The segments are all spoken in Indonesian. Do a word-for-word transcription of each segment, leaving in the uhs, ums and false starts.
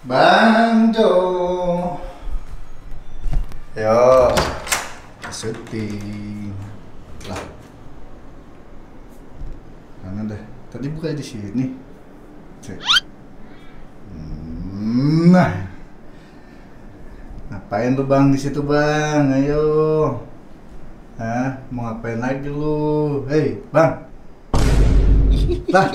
Bang Jo. Yo, syuting. Lah. Mana dah? Tadi buka di sini. Cek. Nah. Ngapain lu Bang di situ Bang? Ayo. Hah, mau ngapain lagi lu? Hei, Bang. Lah.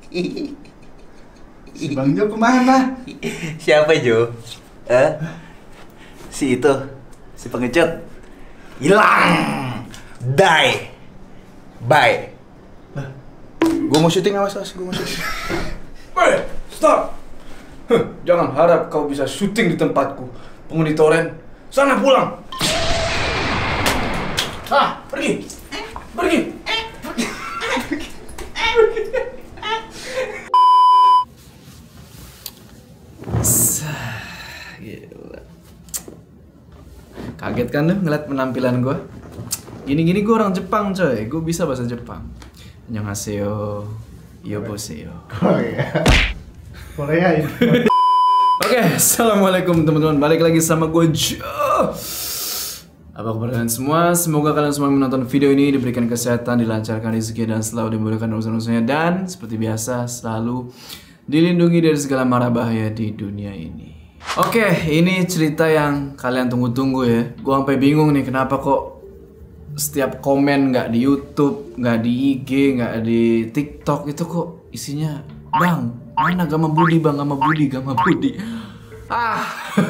Si Bang Jo kemana? Siapa Jo? Eh? Si itu, si pengecut. Hilang. Die. Bye. Gue mau syuting, awas awas, gue mau syuting. Hei, stop! Huh, jangan harap kau bisa syuting di tempatku, penghuni toren. Sana pulang! Ah, pergi! Pergi! Gila. Kaget kan lu ngeliat penampilan gue? Gini-gini gue orang Jepang coy, gue bisa bahasa Jepang. Annyeonghaseyo, yoboseyo. Oh iya. Korea itu. Oke, assalamualaikum teman-teman. Balik lagi sama gue Jo. Apa kabar kalian semua? Semoga kalian semua menonton video ini diberikan kesehatan, dilancarkan rezeki dan selalu dimudahkan urusan-urusannya, dan seperti biasa selalu dilindungi dari segala mara bahaya di dunia ini. Oke, ini cerita yang kalian tunggu-tunggu ya. Gue sampai bingung nih kenapa kok setiap komen nggak di YouTube, nggak di I G, nggak di TikTok itu kok isinya Bang, mana Gama Budi, Bang Gama Budi, Gama Budi. Ah,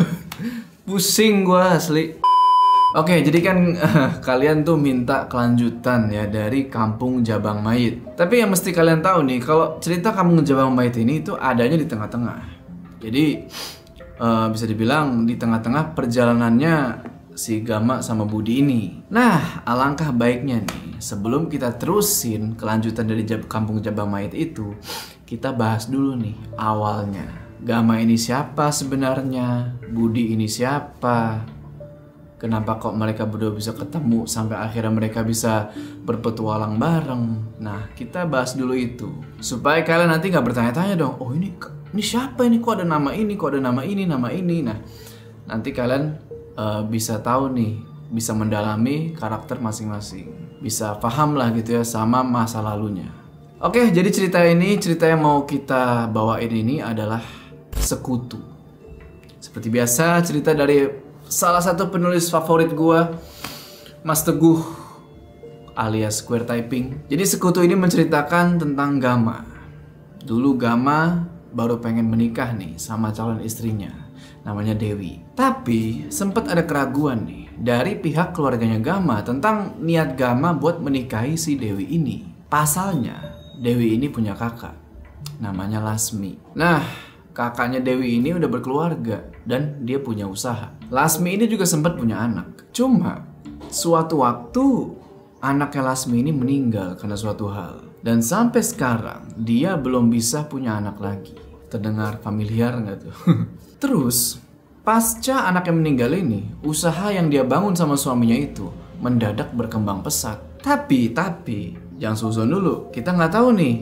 pusing gue asli. Oke, jadi kan uh, kalian tuh minta kelanjutan ya dari Kampung Jabang Mayit. Tapi yang mesti kalian tahu nih, kalau cerita Kampung Jabang Mayit ini itu adanya di tengah-tengah. Jadi uh, bisa dibilang di tengah-tengah perjalanannya si Gama sama Budi ini. Nah, alangkah baiknya nih, sebelum kita terusin kelanjutan dari Jab Kampung Jabang Mayit itu, kita bahas dulu nih awalnya. Gama ini siapa sebenarnya? Budi ini siapa? Kenapa kok mereka berdua bisa ketemu sampai akhirnya mereka bisa berpetualang bareng? Nah, kita bahas dulu itu supaya kalian nanti nggak bertanya-tanya dong. Oh ini ini siapa ini? Kok ada nama ini? Kok ada nama ini? Nama ini? Nah, nanti kalian uh, bisa tahu nih, bisa mendalami karakter masing-masing, bisa paham lah gitu ya sama masa lalunya. Oke, jadi cerita ini, cerita yang mau kita bawain ini adalah Sekutu. Seperti biasa, cerita dari salah satu penulis favorit gua, Mas Teguh alias Square Typing. Jadi Sekutu ini menceritakan tentang Gama. Dulu Gama baru pengen menikah nih sama calon istrinya, namanya Dewi. Tapi sempat ada keraguan nih dari pihak keluarganya Gama tentang niat Gama buat menikahi si Dewi ini. Pasalnya Dewi ini punya kakak, namanya Lasmi. Nah, kakaknya Dewi ini udah berkeluarga dan dia punya usaha. Lasmi ini juga sempat punya anak. Cuma suatu waktu anaknya Lasmi ini meninggal karena suatu hal. Dan sampai sekarang dia belum bisa punya anak lagi. Terdengar familiar nggak tuh? Terus pasca anaknya meninggal ini, usaha yang dia bangun sama suaminya itu mendadak berkembang pesat. Tapi, tapi jangan suzon dulu. Kita nggak tahu nih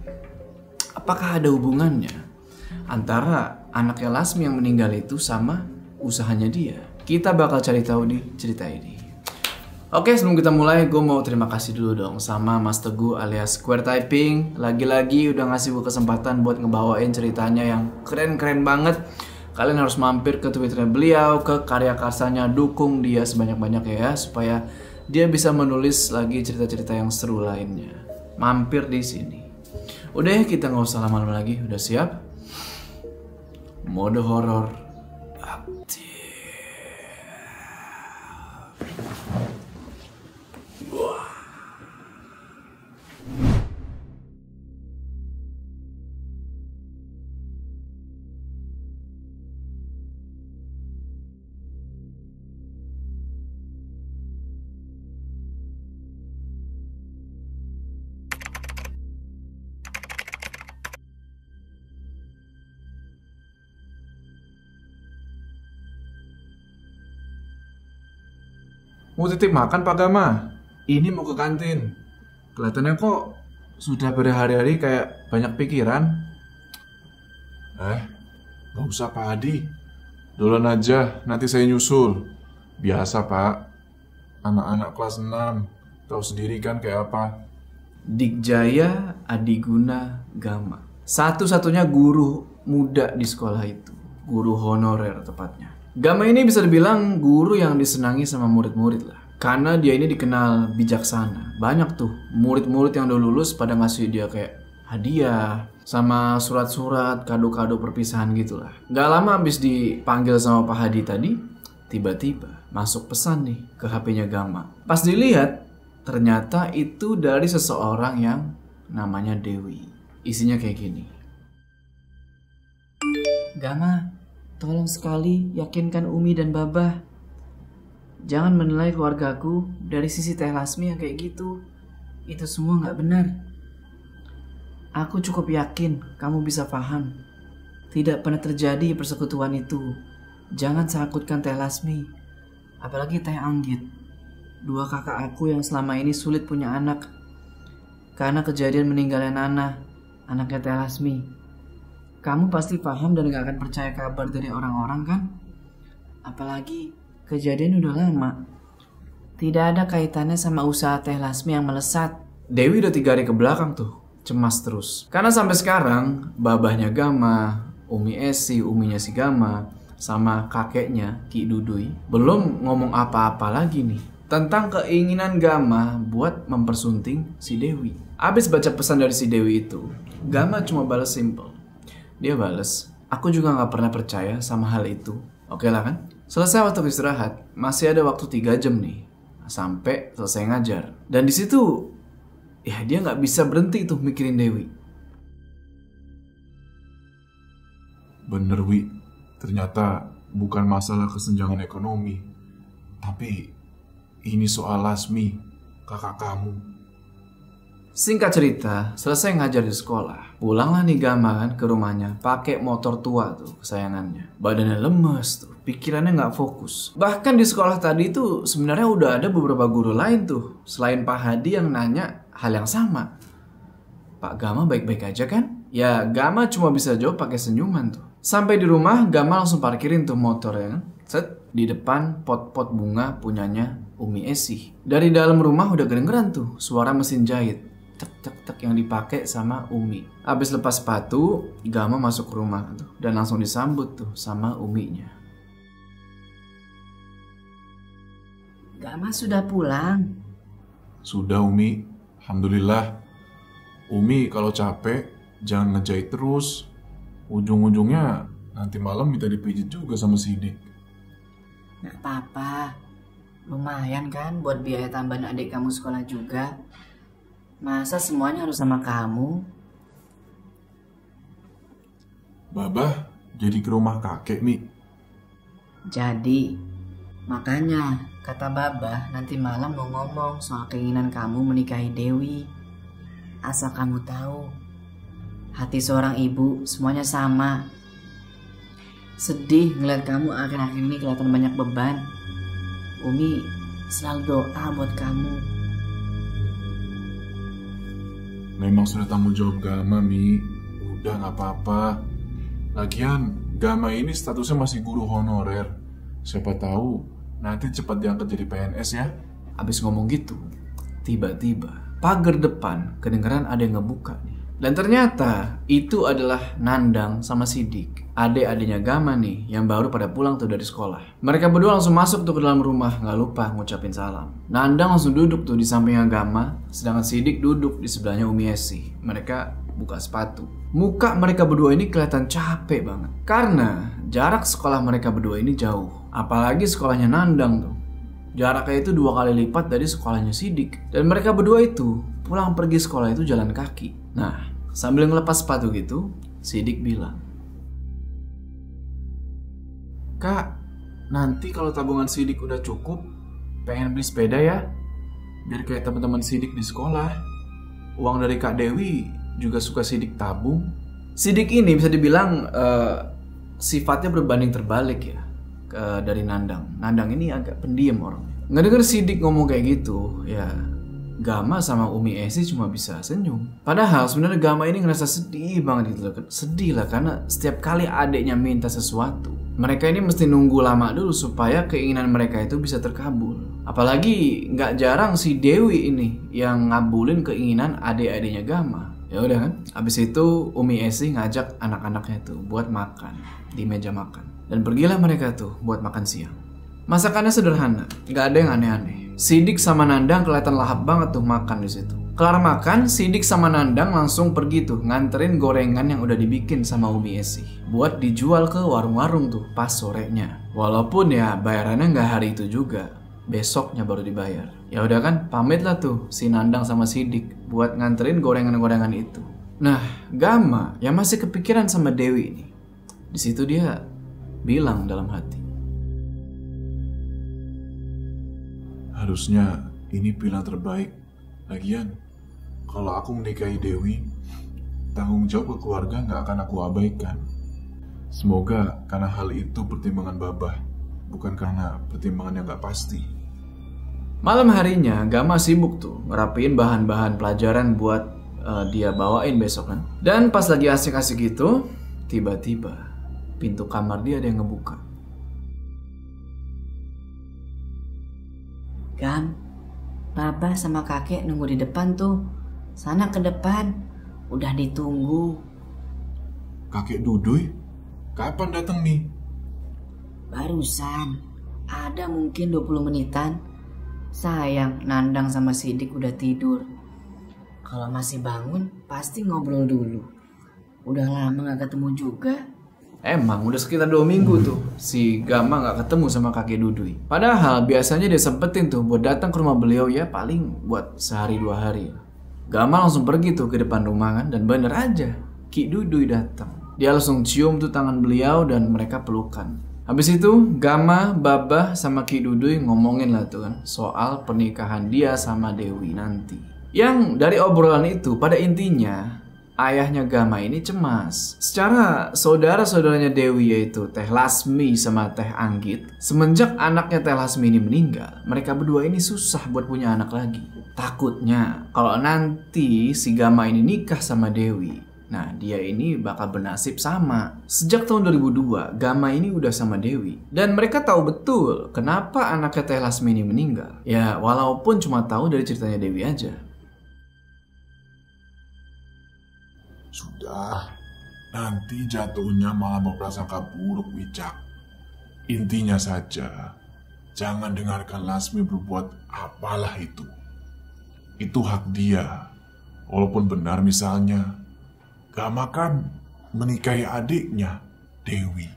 apakah ada hubungannya antara anaknya Lasmi yang meninggal itu sama usahanya dia. Kita bakal cari tahu di cerita ini. Oke, sebelum kita mulai, gue mau terima kasih dulu dong sama Mas Teguh alias Square Typing. Lagi-lagi udah ngasih gue kesempatan buat ngebawain ceritanya yang keren-keren banget. Kalian harus mampir ke Twitternya beliau, ke karya karsanya, dukung dia sebanyak-banyak ya, supaya dia bisa menulis lagi cerita-cerita yang seru lainnya. Mampir di sini. Udah ya, kita nggak usah lama-lama lagi. Udah siap? Mode horor aktif. Wah. Mau titip makan Pak Gama? Ini mau ke kantin. Kelihatannya kok sudah berhari-hari kayak banyak pikiran. Eh, Gak usah Pak Hadi. Duluan aja, nanti saya nyusul. Biasa Pak. Anak-anak kelas enam. Tahu sendiri kan kayak apa. Dikjaya Adiguna Gama. Satu-satunya guru muda di sekolah itu. Guru honorer tepatnya. Gama ini bisa dibilang guru yang disenangi sama murid-murid lah. Karena dia ini dikenal bijaksana. Banyak tuh murid-murid yang udah lulus pada ngasih dia kayak hadiah sama surat-surat, kado-kado perpisahan gitulah. Gak lama habis dipanggil sama Pak Hadi tadi, tiba-tiba masuk pesan nih ke H P-nya Gama. Pas dilihat, ternyata itu dari seseorang yang namanya Dewi. Isinya kayak gini. Gama, tolong sekali yakinkan Umi dan Babah. Jangan menilai keluargaku dari sisi Teh Lasmi yang kayak gitu. Itu semua gak benar. Aku cukup yakin kamu bisa paham. Tidak pernah terjadi persekutuan itu. Jangan sangkutkan Teh Lasmi. Apalagi Teh Anggit. Dua kakak aku yang selama ini sulit punya anak. Karena kejadian meninggalnya Nana, anaknya Teh Lasmi. Kamu pasti paham dan gak akan percaya kabar dari orang-orang kan? Apalagi kejadian udah lama. Tidak ada kaitannya sama usaha Teh Lasmi yang melesat. Dewi udah tiga hari ke belakang tuh cemas terus. Karena sampai sekarang babahnya Gama, Umi Esi, uminya si Gama, sama kakeknya Ki Dudui belum ngomong apa-apa lagi nih tentang keinginan Gama buat mempersunting si Dewi. Abis baca pesan dari si Dewi itu, Gama cuma balas simple. Dia balas, aku juga gak pernah percaya sama hal itu. Oke lah kan? Selesai waktu istirahat, masih ada waktu tiga jam nih sampai selesai ngajar. Dan di situ ya dia nggak bisa berhenti tuh mikirin Dewi. Bener Wi, ternyata bukan masalah kesenjangan ekonomi, tapi ini soal Lasmi, kakak kamu. Singkat cerita, selesai ngajar di sekolah, pulanglah nih Gama kan ke rumahnya pakai motor tua tuh kesayangannya. Badannya lemes tuh, pikirannya nggak fokus. Bahkan di sekolah tadi tuh sebenarnya udah ada beberapa guru lain tuh selain Pak Hadi yang nanya hal yang sama. Pak Gama baik-baik aja kan? Ya Gama cuma bisa jawab pakai senyuman tuh. Sampai di rumah Gama langsung parkirin tuh motornya kan. Set di depan pot-pot bunga punyanya Umi Esi. Dari dalam rumah udah kedengeran tuh suara mesin jahit. Tek tek tek yang dipakai sama Umi. Habis lepas sepatu, Gama masuk ke rumah tuh dan langsung disambut tuh sama Uminya. Gama sudah pulang. Sudah Umi, alhamdulillah. Umi kalau capek jangan ngejahit terus. Ujung-ujungnya nanti malam minta dipijit juga sama Sidik. Gak apa-apa. Lumayan kan buat biaya tambahan adik kamu sekolah juga. Masa semuanya harus sama kamu? Babah jadi ke rumah kakek Mi. Jadi, makanya kata Babah nanti malam mau ngomong soal keinginan kamu menikahi Dewi. Asal kamu tahu, hati seorang ibu semuanya sama. Sedih ngeliat kamu akhir-akhir ini kelihatan banyak beban. Umi selalu doa buat kamu. Memang sudah tanggung jawab Gama Mi. Udah gak apa-apa. Lagian Gama ini statusnya masih guru honorer. Siapa tahu nanti cepat diangkat jadi P N S ya. Abis ngomong gitu, tiba-tiba pagar depan kedengeran ada yang ngebuka nih. Dan ternyata itu adalah Nandang sama Sidik, adik-adiknya Gama nih yang baru pada pulang tuh dari sekolah. Mereka berdua langsung masuk tuh ke dalam rumah, nggak lupa ngucapin salam. Nandang langsung duduk tuh di sampingnya Gama, sedangkan Sidik duduk di sebelahnya Umi Esi. Mereka buka sepatu. Muka mereka berdua ini kelihatan capek banget karena jarak sekolah mereka berdua ini jauh. Apalagi sekolahnya Nandang tuh, jaraknya itu dua kali lipat dari sekolahnya Sidik. Dan mereka berdua itu pulang pergi sekolah itu jalan kaki. Nah, sambil ngelepas sepatu gitu, Sidik bilang, "Kak, nanti kalau tabungan Sidik udah cukup, pengen beli sepeda ya? Biar kayak teman-teman Sidik di sekolah. Uang dari Kak Dewi juga suka Sidik tabung." Sidik ini bisa dibilang uh, sifatnya berbanding terbalik ya ke, dari Nandang. Nandang ini agak pendiam orangnya. Ngedenger Sidik ngomong kayak gitu, ya Gama sama Umi Esi cuma bisa senyum. Padahal sebenarnya Gama ini ngerasa sedih banget gitu loh. Sedih lah karena setiap kali adiknya minta sesuatu, mereka ini mesti nunggu lama dulu supaya keinginan mereka itu bisa terkabul. Apalagi nggak jarang si Dewi ini yang ngabulin keinginan adik-adiknya Gama. Ya udah kan, abis itu Umi Esi ngajak anak-anaknya tuh buat makan di meja makan. Dan pergilah mereka tuh buat makan siang. Masakannya sederhana, nggak ada yang aneh-aneh. Sidik sama Nandang kelihatan lahap banget tuh makan di situ. Kelar makan, Sidik sama Nandang langsung pergi tuh nganterin gorengan yang udah dibikin sama Umi Esi buat dijual ke warung-warung tuh pas sorenya. Walaupun ya bayarannya nggak hari itu juga, besoknya baru dibayar. Ya udah kan, pamit lah tuh si Nandang sama Sidik buat nganterin gorengan-gorengan itu. Nah, Gama yang masih kepikiran sama Dewi ini, di situ dia bilang dalam hati, harusnya ini pilihan terbaik. Lagian, kalau aku menikahi Dewi, tanggung jawab ke keluarga nggak akan aku abaikan. Semoga karena hal itu pertimbangan Babah, bukan karena pertimbangan yang nggak pasti. Malam harinya Gama sibuk tuh ngerapiin bahan-bahan pelajaran buat uh, dia bawain besok kan. Dan pas lagi asik-asik gitu, tiba-tiba pintu kamar dia ada yang ngebuka. Gam, Baba sama kakek nunggu di depan tuh. Sana ke depan, udah ditunggu. Kakek Duduy, kapan datang nih? Barusan, ada mungkin dua puluh menitan. Sayang, Nandang sama Sidik udah tidur. Kalau masih bangun, pasti ngobrol dulu. Udah lama gak ketemu juga. Emang udah sekitar dua minggu tuh si Gama gak ketemu sama kakek Duduy. Padahal biasanya dia sempetin tuh buat datang ke rumah beliau ya paling buat sehari dua hari. Gama langsung pergi tuh ke depan rumah kan, dan bener aja Ki Duduy datang. Dia langsung cium tuh tangan beliau dan mereka pelukan. Habis itu Gama, Babah sama Ki Duduy ngomongin lah tuh kan soal pernikahan dia sama Dewi nanti. Yang dari obrolan itu pada intinya ayahnya Gama ini cemas. Secara saudara-saudaranya Dewi yaitu Teh Lasmi sama Teh Anggit, semenjak anaknya Teh Lasmi ini meninggal, mereka berdua ini susah buat punya anak lagi. Takutnya kalau nanti si Gama ini nikah sama Dewi, nah dia ini bakal bernasib sama. Sejak tahun dua ribu dua, Gama ini udah sama Dewi. Dan mereka tahu betul kenapa anaknya Teh Lasmi ini meninggal. Ya walaupun cuma tahu dari ceritanya Dewi aja. Sudah, nanti jatuhnya malah berprasangka buruk, Wicak. Intinya saja, jangan dengarkan Lasmi berbuat apalah itu. Itu hak dia. Walaupun benar misalnya, Gama kan menikahi adiknya, Dewi.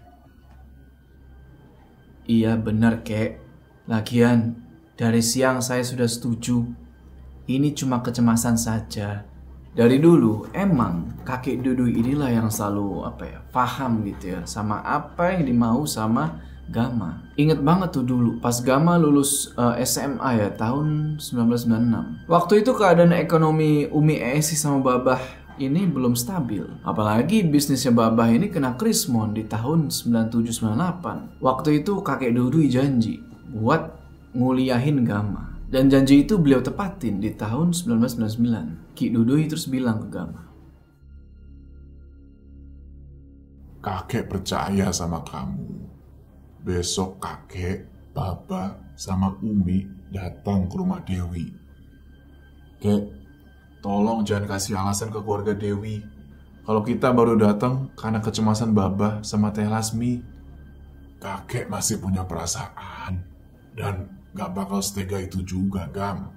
Iya benar kek. Lagian, dari siang saya sudah setuju. Ini cuma kecemasan saja. Dari dulu emang kakek Duduy inilah yang selalu apa ya paham gitu ya sama apa yang dimau sama Gama. Ingat banget tuh dulu pas Gama lulus uh, S M A ya tahun sembilan belas sembilan puluh enam. Waktu itu keadaan ekonomi Umi Esi sama Babah ini belum stabil. Apalagi bisnisnya Babah ini kena krismon di tahun sembilan puluh tujuh sembilan puluh delapan. Waktu itu kakek Duduy janji buat nguliahin Gama. Dan janji itu beliau tepatin di tahun sembilan belas sembilan puluh sembilan. Ki Duduy terus bilang ke Gama, Kakek percaya sama kamu. Besok kakek, Baba, sama Umi datang ke rumah Dewi. Kek, tolong jangan kasih alasan ke keluarga Dewi. Kalau kita baru datang karena kecemasan Baba sama Teh Lasmi. Kakek masih punya perasaan. Dan gak bakal setega itu juga, Gam.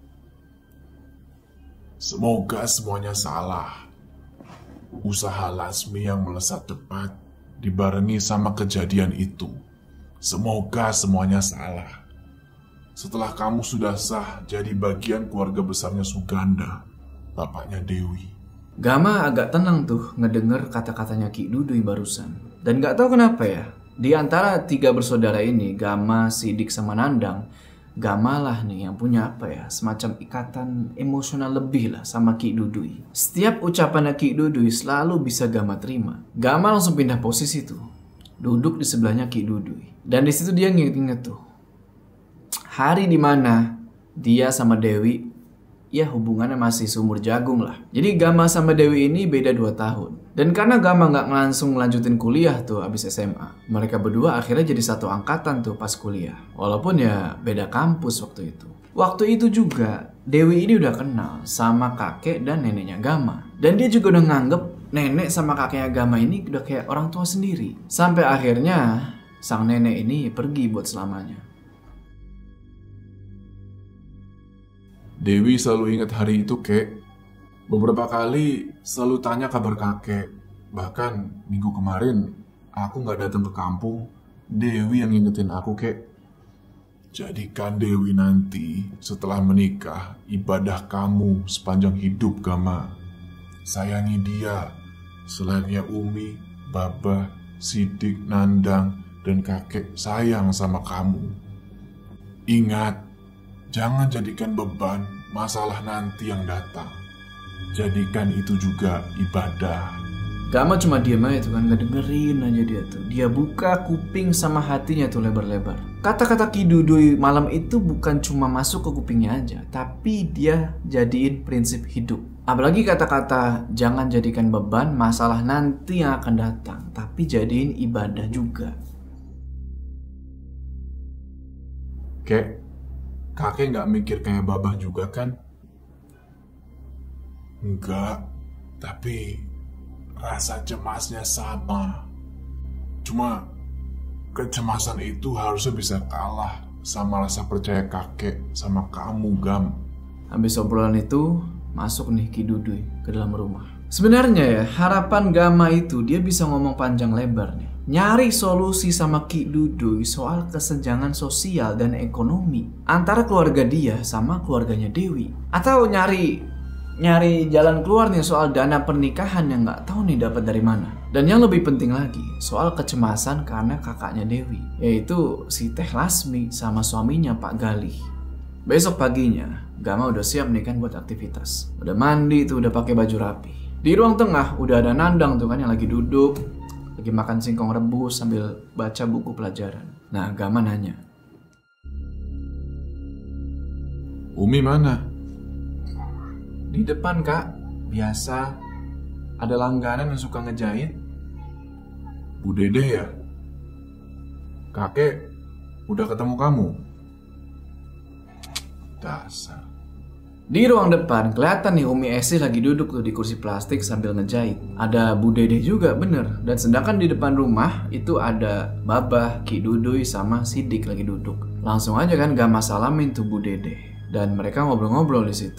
Semoga semuanya salah. Usaha Lasmi yang melesat cepat dibarengi sama kejadian itu. Semoga semuanya salah. Setelah kamu sudah sah jadi bagian keluarga besarnya Suganda, bapaknya Dewi. Gama agak tenang tuh ngedenger kata-katanya Ki Duduy barusan. Dan gak tahu kenapa ya, di antara tiga bersaudara ini, Gama, Sidik, sama Nandang, Gama lah nih yang punya apa ya, semacam ikatan emosional lebih lah sama Ki Duduy. Setiap ucapannya Ki Duduy selalu bisa Gama terima. Gama langsung pindah posisi tuh, duduk di sebelahnya Ki Duduy. Dan di situ dia nginget-nginget tuh hari dimana dia sama Dewi ya hubungannya masih seumur jagung lah. Jadi Gama sama Dewi ini beda dua tahun. Dan karena Gama nggak langsung ngelanjutin kuliah tuh abis S M A, mereka berdua akhirnya jadi satu angkatan tuh pas kuliah. Walaupun ya beda kampus waktu itu. Waktu itu juga Dewi ini udah kenal sama kakek dan neneknya Gama. Dan dia juga udah nganggep nenek sama kakeknya Gama ini udah kayak orang tua sendiri. Sampai akhirnya sang nenek ini pergi buat selamanya. Dewi selalu ingat hari itu, kek. Beberapa kali selalu tanya kabar kakek. Bahkan minggu kemarin aku nggak datang ke kampung, Dewi yang ngingetin aku, kek. Jadikan Dewi nanti setelah menikah ibadah kamu sepanjang hidup, Gama. Sayangi dia, selainnya Umi, Baba, Sidik, Nandang, dan kakek sayang sama kamu. Ingat, jangan jadikan beban masalah nanti yang datang. Jadikan itu juga ibadah. Gama cuma diem aja tuh kan, gak dengerin aja dia tuh. Dia buka kuping sama hatinya tuh lebar-lebar. Kata-kata Ki Dudui malam itu bukan cuma masuk ke kupingnya aja, tapi dia jadiin prinsip hidup. Apalagi kata-kata jangan jadikan beban masalah nanti yang akan datang, tapi jadiin ibadah juga. Kek, kakek nggak mikir kayak Babah juga kan? Enggak, tapi rasa cemasnya sama. Cuma kecemasan itu harusnya bisa kalah sama rasa percaya kakek sama kamu, Gam. Habis obrolan itu, masuk nih Ki Dudui ke dalam rumah. Sebenarnya ya, harapan Gama itu dia bisa ngomong panjang lebar nih. Nyari solusi sama Ki Dudui soal kesenjangan sosial dan ekonomi antara keluarga dia sama keluarganya Dewi. Atau nyari nyari jalan keluarnya soal dana pernikahan yang nggak tahu nih dapat dari mana. Dan yang lebih penting lagi, soal kecemasan karena kakaknya Dewi, yaitu si Teh Lasmi sama suaminya Pak Galih. Besok paginya, Gama udah siap nih kan buat aktivitas. Udah mandi tuh, udah pakai baju rapi. Di ruang tengah udah ada Nandang tuh kan yang lagi duduk, lagi makan singkong rebus sambil baca buku pelajaran. Nah, Gama nanya, Umi mana? di depan kak, biasa. Ada langganan yang suka ngejahit. Bu Dede ya? Kakek udah ketemu kamu? Dasar. Di ruang depan kelihatan nih Umi Esi lagi duduk tuh di kursi plastik sambil ngejahit. Ada Bu Dede juga bener. Dan sedangkan di depan rumah itu ada Babah, Ki Dudui sama Sidik lagi duduk. Langsung aja kan Gama salamin tuh Bu Dede. Dan mereka ngobrol-ngobrol di situ.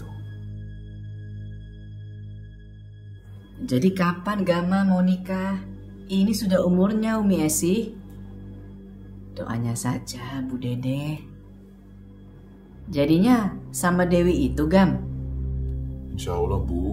Jadi kapan Gama mau nikah? Ini sudah umurnya Umi Esi. Doanya saja Bu Dede. Jadinya sama Dewi itu, Gam? Insya Allah, Bu.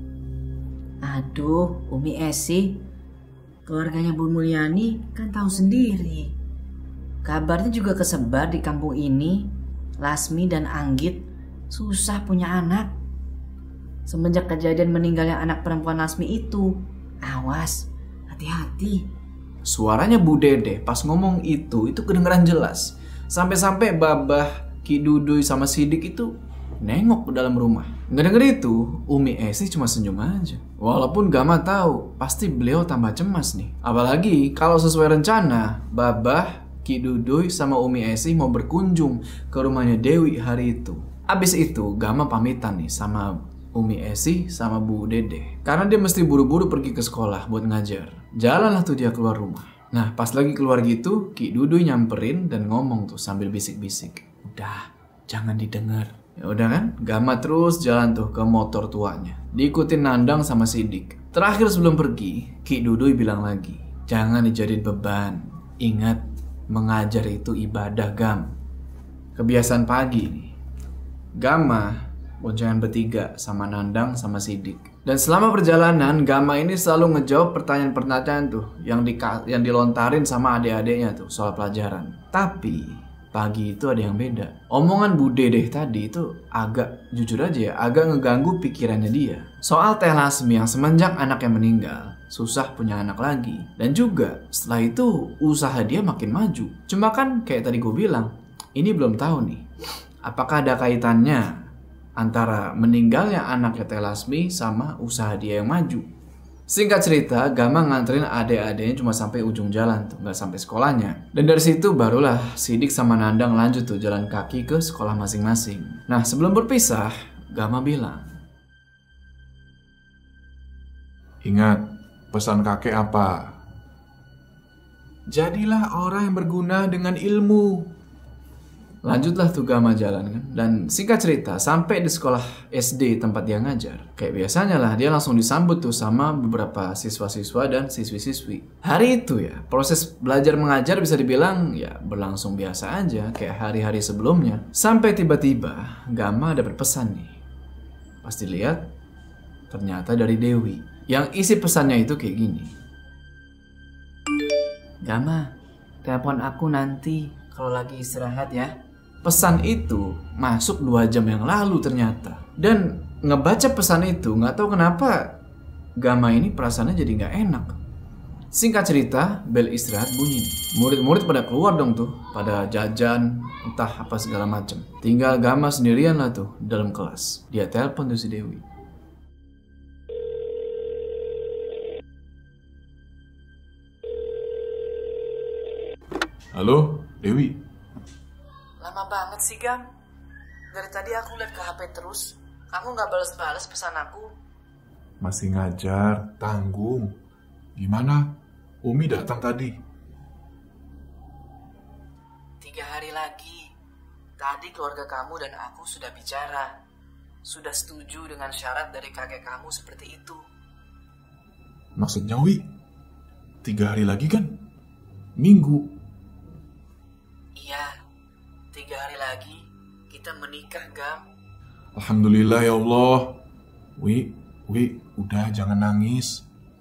Aduh, Umi Esi, keluarganya Bu Mulyani kan tahu sendiri. Kabarnya juga kesebar di kampung ini. Lasmi dan Anggit susah punya anak. Semenjak kejadian meninggalnya anak perempuan Lasmi itu, awas, hati-hati. Suaranya Bu Dede pas ngomong itu, itu kedengeran jelas. Sampai-sampai Babah, Ki Dudui sama Sidik itu nengok ke dalam rumah. Ngedenger itu, Umi Esi cuma senyum aja. Walaupun Gama tahu, pasti beliau tambah cemas nih. Apalagi kalau sesuai rencana, Babah, Ki Dudui sama Umi Esi mau berkunjung ke rumahnya Dewi hari itu. Abis itu, Gama pamitan nih sama Umi Esi sama Bu Dede. Karena dia mesti buru-buru pergi ke sekolah buat ngajar. Jalanlah tuh dia keluar rumah. Nah, pas lagi keluar gitu, Ki Dudui nyamperin dan ngomong tuh sambil bisik-bisik. Udah, jangan didengar. Ya udah kan, Gama terus jalan tuh ke motor tuanya. Diikutin Nandang sama Sidik. Terakhir sebelum pergi, Ki Dudui bilang lagi, jangan dijadiin beban. Ingat, mengajar itu ibadah, Gam. Kebiasaan pagi nih. Gama boncengan bertiga sama Nandang sama Sidik. Dan selama perjalanan, Gama ini selalu ngejawab pertanyaan-pertanyaan tuh yang di yang dilontarin sama adik-adiknya tuh soal pelajaran. Tapi pagi itu ada yang beda. Omongan Bu Dede tadi itu agak, jujur aja ya, agak ngeganggu pikirannya dia. Soal Teh Lasmi yang semenjak anaknya meninggal, susah punya anak lagi. Dan juga setelah itu usaha dia makin maju. Cuma kan kayak tadi gue bilang, ini belum tahu nih, apakah ada kaitannya antara meninggalnya anaknya Teh Lasmi sama usaha dia yang maju. Singkat cerita, Gama nganterin adik-adiknya cuma sampai ujung jalan tuh, nggak sampai sekolahnya. Dan dari situ barulah Sidik sama Nandang lanjut tuh jalan kaki ke sekolah masing-masing. Nah, sebelum berpisah, Gama bilang, Ingat, pesan kakek apa? jadilah orang yang berguna dengan ilmu. Lanjutlah tuh Gama jalan kan. Dan singkat cerita, sampai di sekolah S D tempat dia ngajar, kayak biasanya lah, dia langsung disambut tuh sama beberapa siswa-siswa dan siswi-siswi. Hari itu ya, proses belajar mengajar bisa dibilang ya berlangsung biasa aja, kayak hari-hari sebelumnya. Sampai tiba-tiba Gama dapat pesan nih. Pas dilihat, ternyata dari Dewi. Yang isi pesannya itu kayak gini. Gama, telepon aku nanti kalau lagi istirahat ya. Pesan itu masuk dua jam yang lalu ternyata. Dan ngebaca pesan itu nggak tahu kenapa Gama ini perasaannya jadi nggak enak. Singkat cerita, bel istirahat bunyi. Murid-murid pada keluar dong tuh, pada jajan, entah apa segala macem. Tinggal Gama sendirian lah tuh dalam kelas. Dia telepon tuh si Dewi. Halo, Dewi. Lama banget sih, Gam. Dari tadi aku lihat ke H P terus. Kamu nggak balas-balas pesan aku. Masih ngajar, tanggung. Gimana? Umi datang tadi. Tiga hari lagi. Tadi keluarga kamu dan aku sudah bicara. Sudah setuju dengan syarat dari kakek kamu seperti itu. Maksudnya, Wi? Tiga hari lagi kan? Minggu. Iya, tiga hari lagi kita menikah, Gam. Alhamdulillah ya Allah. Wi, Wi, udah jangan nangis.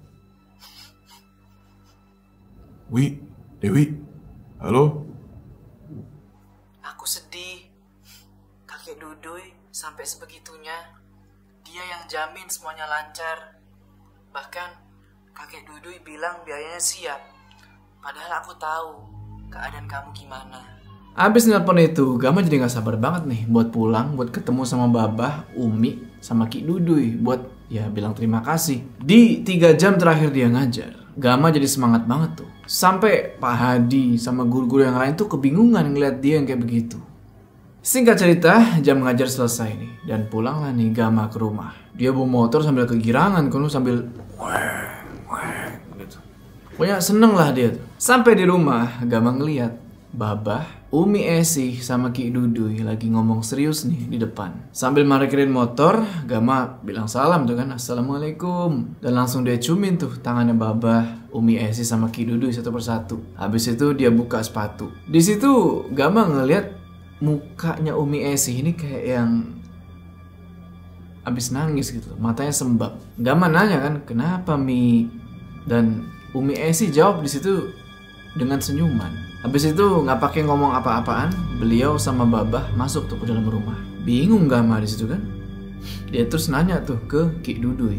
Wi, Dewi, halo? Aku sedih. Kakek Duduy sampai sebegitunya. Dia yang jamin semuanya lancar. Bahkan kakek Duduy bilang biayanya siap. Padahal aku tahu keadaan kamu gimana. Abis nelpon itu, Gama jadi gak sabar banget nih buat pulang, buat ketemu sama Babah, Umi, sama Ki Duduy, buat ya bilang terima kasih. Di tiga jam terakhir dia ngajar, Gama jadi semangat banget tuh. Sampai Pak Hadi sama guru-guru yang lain tuh kebingungan ngeliat dia yang kayak begitu. Singkat cerita, jam ngajar selesai nih, dan pulanglah nih Gama ke rumah. Dia bawa motor sambil kegirangan, kan sambil weng, weng, gitu. Pokoknya seneng lah dia tuh. Sampai di rumah, Gama ngeliat Babah, Umi Esi sama Ki Duduy lagi ngomong serius nih di depan. Sambil markirin motor, Gama bilang salam tuh kan, Assalamualaikum. Dan langsung dia ciumin tuh tangannya Babah, Umi Esi sama Ki Duduy satu persatu. Habis itu dia buka sepatu. Di situ Gama ngeliat mukanya Umi Esi ini kayak yang abis nangis gitu, matanya sembab. Gama nanya kan, kenapa Mi? Dan Umi Esi jawab di situ dengan senyuman. Habis itu nggak pakai ngomong apa-apaan, beliau sama Babah masuk tuh ke dalam rumah. Bingung Gama di situ kan? Dia terus nanya tuh ke Ki Duduy.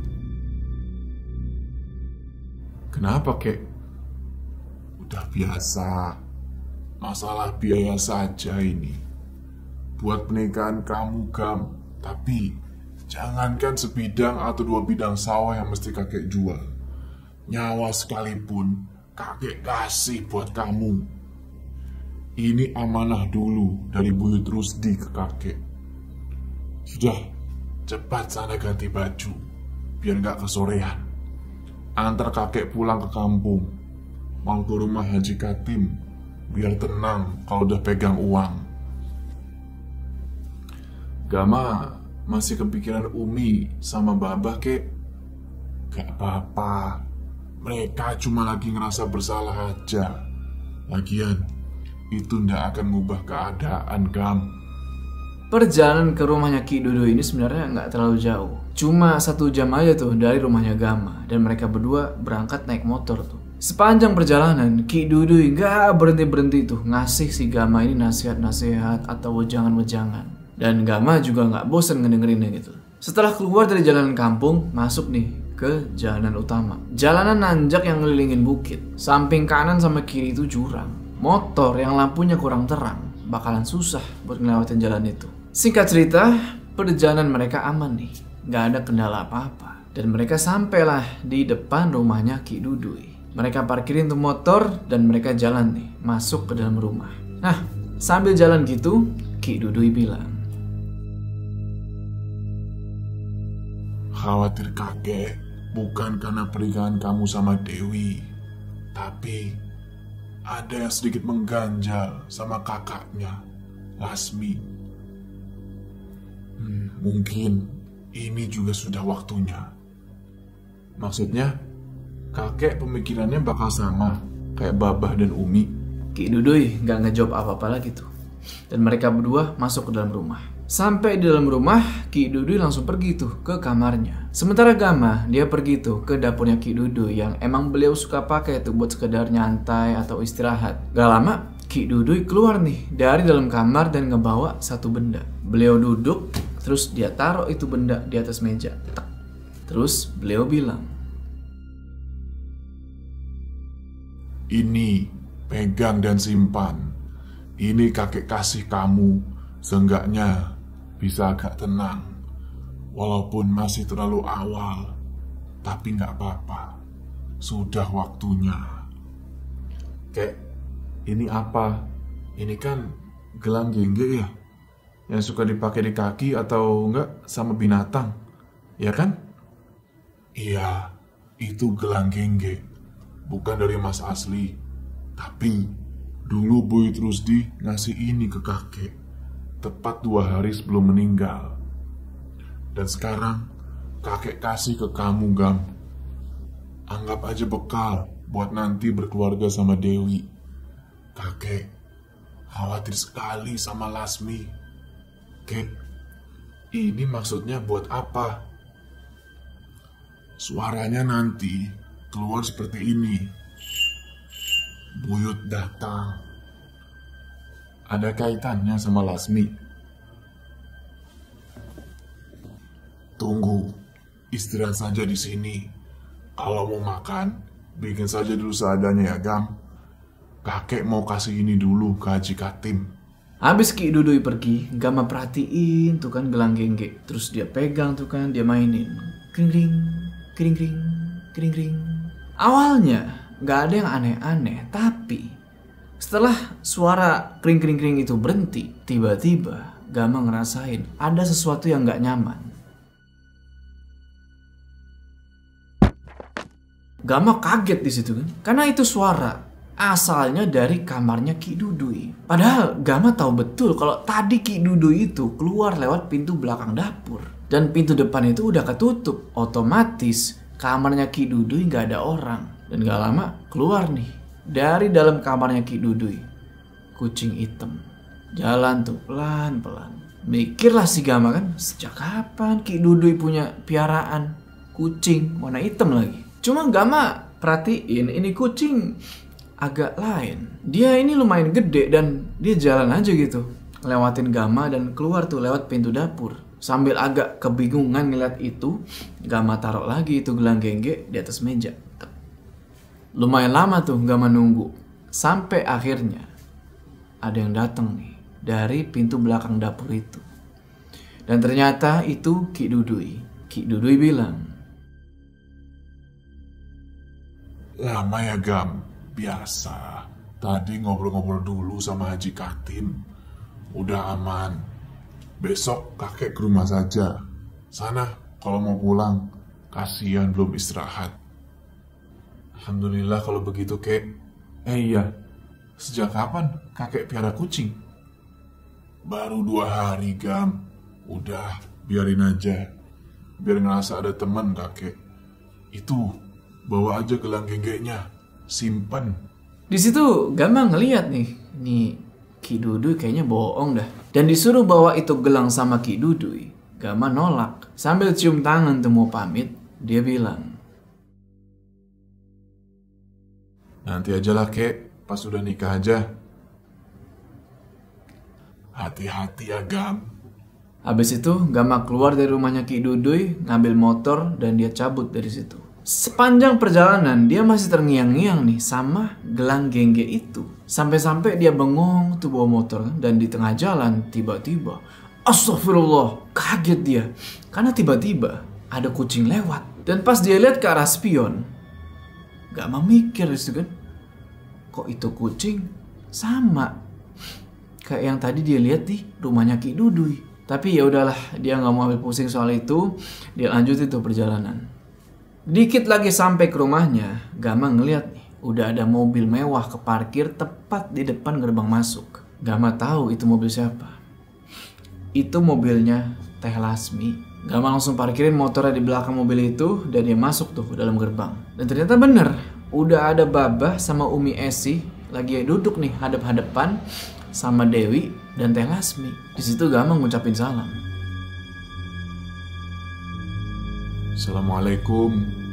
Kenapa, Kek? Udah biasa. Masalah biaya saja ini. Buat pernikahan kamu, Gam. Tapi jangankan sebidang atau dua bidang sawah yang mesti kakek jual. Nyawa sekalipun kakek kasih buat kamu. Ini amanah dulu dari Buyut Rusdi ke kakek. Sudah, cepat sana ganti baju, biar gak kesorean. Antar kakek pulang ke kampung, mau ke rumah Haji Katim, biar tenang kalau udah pegang uang. Gama masih kepikiran Umi sama Babah, Kek. Gak apa-apa, mereka cuma lagi ngerasa bersalah aja. Lagian, itu ndak akan mengubah keadaan, Gam. Perjalanan ke rumahnya Ki Duduy ini sebenarnya nggak terlalu jauh. Cuma satu jam aja tuh dari rumahnya Gama. Dan mereka berdua berangkat naik motor tuh. Sepanjang perjalanan, Ki Duduy nggak berhenti-berhenti tuh ngasih si Gama ini nasihat-nasihat atau wejangan-wejangan. Dan Gama juga nggak bosan ngedengerinnya gitu. Setelah keluar dari jalanan kampung, masuk nih ke jalanan utama. Jalanan nanjak yang ngelilingin bukit. Samping kanan sama kiri itu jurang. Motor yang lampunya kurang terang bakalan susah buat ngelewatin jalan itu. Singkat cerita, perjalanan mereka aman nih, nggak ada kendala apa-apa. Dan mereka sampailah di depan rumahnya Ki Dudui. Mereka parkirin tuh motor dan mereka jalan nih, masuk ke dalam rumah. Nah, sambil jalan gitu, Ki Dudui bilang, khawatir kakek bukan karena pernikahan kamu sama Dewi, tapi ada yang sedikit mengganjal sama kakaknya, Lasmi. Hmm, mungkin ini juga sudah waktunya. maksudnya Kakek pemikirannya bakal sama kayak Babah dan Umi. Ki Dudui nggak ngejawab apa-apa lagi tuh. Dan mereka berdua masuk ke dalam rumah. Sampai di dalam rumah, Ki Dudui langsung pergi tuh ke kamarnya. Sementara Gama, dia pergi tuh ke dapurnya Ki Dudui yang emang beliau suka pakai tuh buat sekedar nyantai atau istirahat. Gak lama, Ki Dudui keluar nih dari dalam kamar dan ngebawa satu benda. Beliau duduk, terus dia taruh itu benda di atas meja. Tek. Terus beliau bilang, ini pegang dan simpan. Ini kakek kasih kamu, seenggaknya bisa agak tenang. Walaupun masih terlalu awal, tapi nggak apa-apa. Sudah waktunya. Kek, Ini apa? Ini kan gelang gengge ya? yang suka dipakai di kaki atau enggak sama binatang, ya kan? Iya, itu gelang gengge. Bukan dari Mas asli. Tapi dulu Buyut Rusdi ngasih ini ke kakek tepat dua hari sebelum meninggal. Dan sekarang kakek kasih ke kamu, Gam. Anggap aja bekal buat nanti berkeluarga sama Dewi. Kakek khawatir sekali sama Lasmi. Kek, ini maksudnya buat apa? Suaranya nanti keluar seperti ini. Buyut datang. Ada kaitannya sama Lasmi. Tunggu, istirahat saja di sini. Kalau mau makan, bikin saja dulu seadanya ya, Gam. Kakek mau kasih ini dulu ke Haji Katim. Habis Ki Dudui pergi, Gama perhatiin tuh kan gelang gengge. Terus dia pegang tuh kan, dia mainin. Kring kring, kring kring, kring kring. Awalnya nggak ada yang aneh-aneh, tapi setelah suara kring kring kring itu berhenti, tiba-tiba Gama ngerasain ada sesuatu yang nggak nyaman. Gama kaget di situ kan, karena itu suara asalnya dari kamarnya Ki Dudui. Padahal Gama tahu betul kalau tadi Ki Dudui itu keluar lewat pintu belakang dapur dan pintu depan itu udah ketutup. Otomatis kamarnya Ki Dudui nggak ada orang. Dan gak lama keluar nih dari dalam kamarnya Ki Dudui kucing hitam. Jalan tuh pelan-pelan. Mikirlah si Gama kan, sejak kapan Ki Dudui punya piaraan kucing warna hitam lagi. Cuma Gama perhatiin ini kucing agak lain. Dia ini lumayan gede dan dia jalan aja gitu, lewatin Gama dan keluar tuh lewat pintu dapur. Sambil agak kebingungan ngeliat itu, Gama taruh lagi itu gelang gengge di atas meja. Lumayan lama tuh Gama nunggu. Sampai akhirnya ada yang datang nih dari pintu belakang dapur itu. Dan ternyata itu Ki Dudui. Ki Dudui bilang, Lama ya, Gam. Biasa. Tadi ngobrol-ngobrol dulu sama Haji Katim. Udah aman. Besok kakek ke rumah saja. Sana kalau mau pulang. Kasihan belum istirahat. Alhamdulillah kalau begitu, Kek. Eh iya, sejak kapan kakek piara kucing? Baru dua hari, Gam. Udah, biarin aja. Biar ngerasa ada teman kakek. Itu, bawa aja gelang genggenya. Simpen. Di situ Gama ngeliat nih, nih Ki Dudui kayaknya bohong dah. Dan disuruh bawa itu gelang sama Ki Dudui. Gama nolak. Sambil cium tangan tuh mau pamit, dia bilang, Nanti aja lah, Kek. Pas udah nikah aja. Hati-hati ya, Gam. Habis itu Gama keluar dari rumahnya Ki Dudui, ngambil motor dan dia cabut dari situ. Sepanjang perjalanan dia masih terngiang-ngiang nih sama gelang gengge itu. Sampai-sampai dia bengong tuh bawa motor kan. Dan di tengah jalan tiba-tiba Astagfirullah, kaget dia. Karena tiba-tiba ada kucing lewat. Dan pas dia lihat ke arah spion, Gama mikir itu kan, kok itu kucing sama kayak yang tadi dia lihat di rumahnya Ki Duduy. Tapi ya udahlah, dia nggak mau ambil pusing soal itu. Dia lanjut itu perjalanan. Dikit lagi sampai ke rumahnya, Gama ngeliat nih, udah ada mobil mewah keparkir tepat di depan gerbang masuk. Gama tahu itu mobil siapa. Itu mobilnya Teh Lasmi. Gama langsung parkirin motornya di belakang mobil itu dan dia masuk tuh ke dalam gerbang. Dan ternyata bener, udah ada Babah sama Umi Esi lagi duduk nih hadap-hadapan sama Dewi dan Teh Lasmi. Di situ Gama ngucapin salam. Assalamualaikum.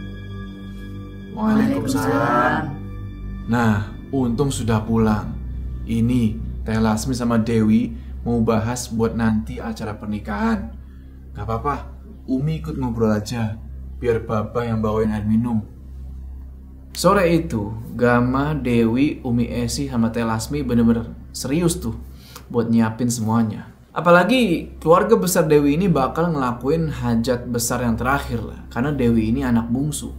Waalaikumsalam. Nah, untung sudah pulang. Ini Teh Lasmi sama Dewi mau bahas buat nanti acara pernikahan. Gak apa-apa, Umi ikut ngobrol aja, biar Babah yang bawain air minum. Sore itu, Gama, Dewi, Umi Esi, sama Teh Lasmi bener-bener serius tuh buat nyiapin semuanya. Apalagi keluarga besar Dewi ini bakal ngelakuin hajat besar yang terakhir lah, karena Dewi ini anak bungsu.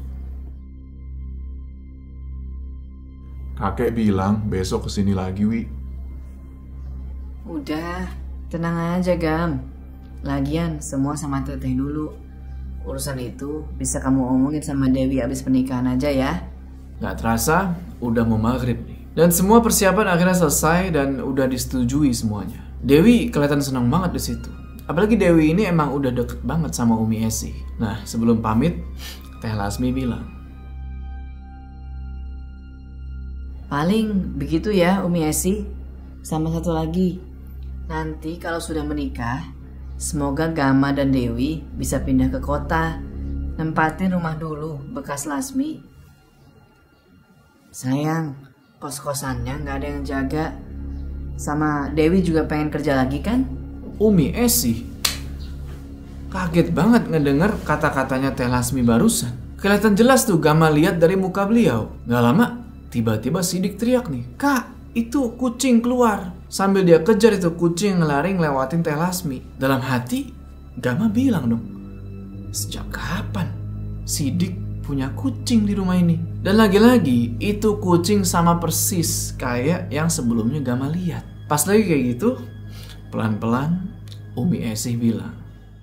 Kakek bilang besok kesini lagi, Wi. Udah, tenang aja Gam. Lagian semua sama Teteh dulu. Urusan itu bisa kamu omongin sama Dewi abis pernikahan aja ya. Gak terasa, udah mau maghrib nih. Dan semua persiapan akhirnya selesai dan udah disetujui semuanya. Dewi kelihatan senang banget di situ. Apalagi Dewi ini emang udah deket banget sama Umi Esi. Nah, sebelum pamit, Teh Lasmi bilang, paling begitu ya Umi Esi. Sama satu lagi, nanti kalau sudah menikah, semoga Gama dan Dewi bisa pindah ke kota, nempatin rumah dulu bekas Lasmi. Sayang, kos-kosannya nggak ada yang jaga. Sama Dewi juga pengen kerja lagi kan? Umi Esi kaget banget ngedenger kata-katanya Teh Lasmi barusan. Kelihatan jelas tuh Gama lihat dari muka beliau. Gak lama, tiba-tiba Sidik teriak nih, "Kak, itu kucing keluar!" Sambil dia kejar itu kucing ngelari ngelewatin Teh Lasmi. Dalam hati, Gama bilang dong, sejak kapan Sidik punya kucing di rumah ini? Dan lagi-lagi, itu kucing sama persis kayak yang sebelumnya Gama lihat. Pas lagi kayak gitu, pelan-pelan Umi Esi bilang,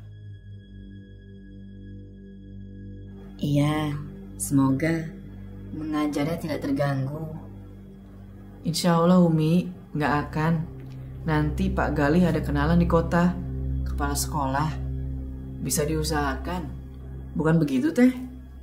Iya, semoga mengajarnya tidak terganggu. Insya Allah Umi, nggak akan. Nanti Pak Galih ada kenalan di kota, kepala sekolah. Bisa diusahakan. Bukan begitu Teh?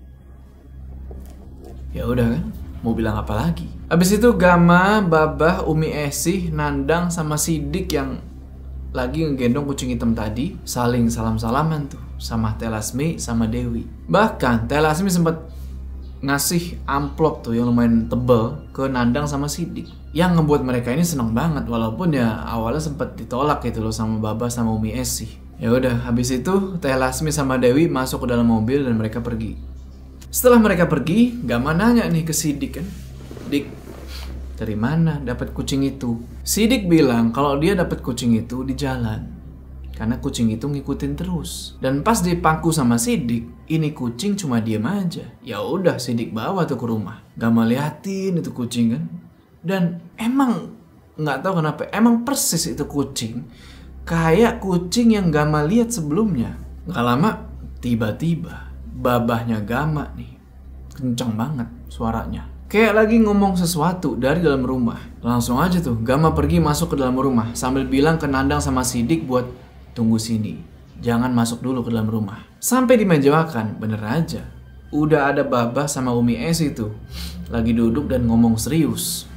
ya udah kan, mau bilang apa lagi? Abis itu Gama, Babah, Umi Esi, Nandang, sama Sidik yang lagi ngegendong kucing hitam tadi saling salam-salaman tuh sama Teh Lasmi sama Dewi. Bahkan Teh Lasmi sempat ngasih amplop tuh yang lumayan tebel ke Nandang sama Sidik, yang ngebuat mereka ini seneng banget walaupun ya awalnya sempat ditolak gitu loh sama Babah sama Umi Esi. Ya udah, habis itu Teh Lasmi sama Dewi masuk ke dalam mobil dan mereka pergi. Setelah mereka pergi, Gama nanya nih ke Sidik kan, "Dik, dari mana dapat kucing itu?" Sidik bilang kalau dia dapat kucing itu di jalan, karena kucing itu ngikutin terus. Dan pas dipangku sama Sidik, ini kucing cuma diem aja. Ya udah, Sidik bawa tuh ke rumah. Gama liatin itu kucing kan, dan emang nggak tahu kenapa, emang persis itu kucing kayak kucing yang Gama lihat sebelumnya. Gak lama, tiba-tiba babahnya Gama nih kencang banget suaranya, kayak lagi ngomong sesuatu dari dalam rumah. Langsung aja tuh Gama pergi masuk ke dalam rumah sambil bilang ke Nandang sama Sidik buat tunggu sini, jangan masuk dulu ke dalam rumah. Sampai di meja makan, bener aja udah ada Babah sama Umi Esi tuh lagi duduk dan ngomong serius.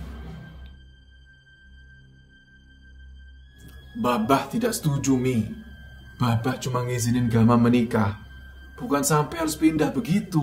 Babah tidak setuju, Mi. Babah cuma ngizinin Gama menikah, bukan sampai harus pindah begitu.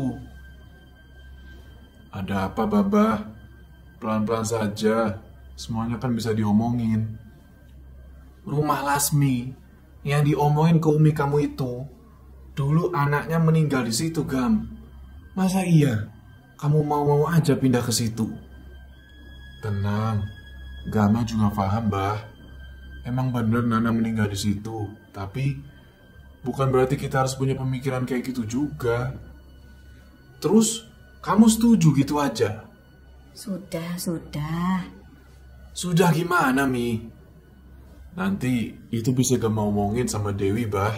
Ada apa, Babah? Pelan-pelan saja, semuanya kan bisa diomongin. Rumah Lasmi yang diomongin ke Umi kamu itu, dulu anaknya meninggal di situ, Gam. Masa iya kamu mau-mau aja pindah ke situ? Tenang, Gama juga paham, Bah. emang bener Nana meninggal di situ. Tapi bukan berarti kita harus punya pemikiran kayak gitu juga. Terus kamu setuju gitu aja? Sudah, sudah. Sudah gimana, Mi? Nanti itu bisa Gama omongin sama Dewi, bah.